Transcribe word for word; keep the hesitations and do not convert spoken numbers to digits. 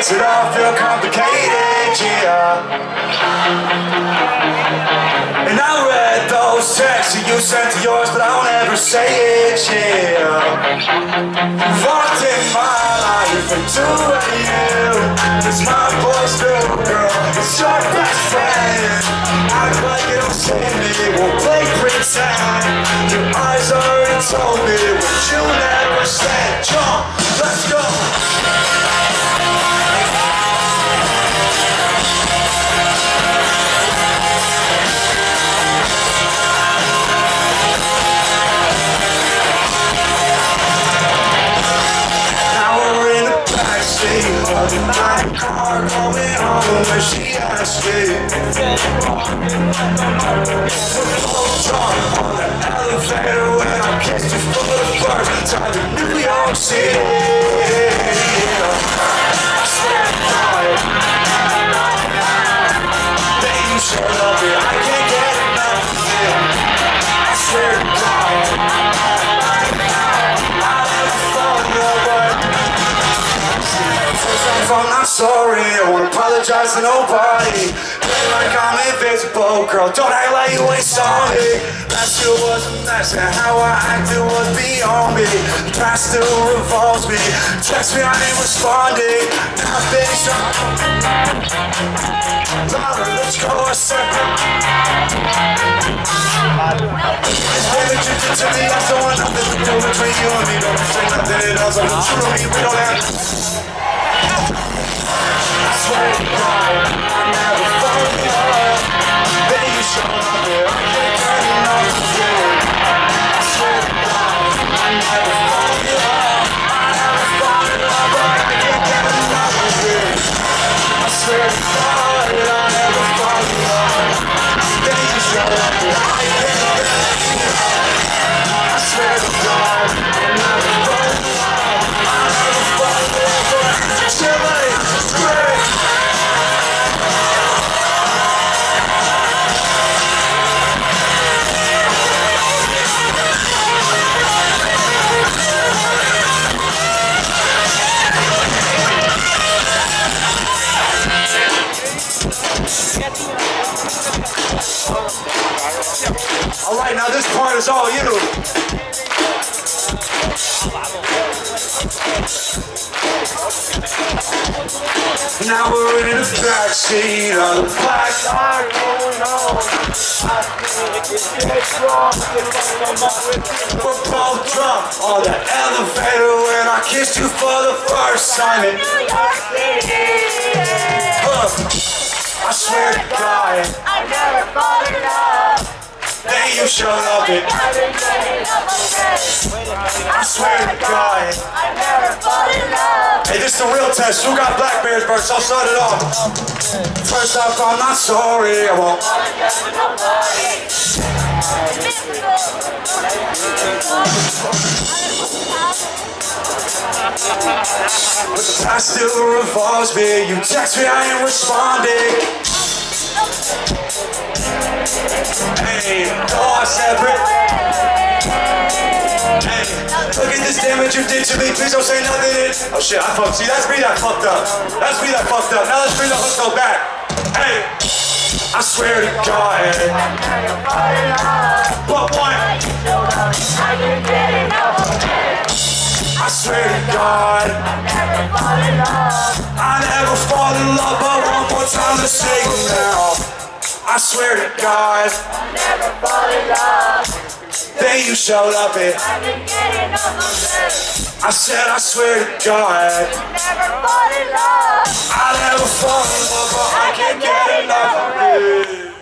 makes it all feel complicated, yeah. And I read those texts that you sent to yours, but I don't ever say it, yeah. You walked in my life and to you, it's my boy's little girl, it's your best friend. Act like you don't see me, we'll play pretend. Your eyes already told me what you never said. Jump, let's go. My car going home where she asked me. Full drunk on the elevator when I kissed you for the first time in New York City. I swear to God, that you should love me. I can't get enough of you. I swear to God, I'll never fall in love with. I'm not sorry, I won't apologize to nobody. Play like I'm invisible, girl, don't act like you ain't saw me. Last year was a mess, and how I acted was beyond me. The past still revolves me, text me, I ain't responding. Now I'm finished up. Laura, let's go a second. Baby, you did to me, I don't want nothing to do between you and me. Don't say nothing else, I'm true to me, we don't have. I swear to God, I never fall in love. Then you show up here, I can't get enough of you. I swear to God, I never fall in love. I never fall in love, but I can't get enough of you. I swear to God, I never fall in love. Then you show up here, I can't get enough of you. I swear to God, I never fall in love. I never fall in love, but I can't get enough of you. All right, now this part is all you. Now we're in the backseat of the black car going home. We're both drunk on the elevator when I kissed you for the first time in New York City. Uh, I swear to God, I never fall in love. Then you showed up and I swear to God, I never fall in love. Hey, this is the real test. Who got Blackberries first? I'll start it off. First off, I'm not sorry. I won't apologize to nobody. But the past still revolves me. You text me, I ain't responding. Hey, all separate. Hey, look at this damage you did to me. Please don't say nothing. Oh shit, I fucked. See, that's me that fucked up. That's me that fucked up. Now let's bring the hook go back. Hey, I swear to God. But one. I swear to God. I never fall in love, but one more time to say it now. I swear to God, I never fall in love. Then you showed up and I've been getting enough of this. I said I swear to God, I never fall in love. I never fall in love, but I can't get enough of it.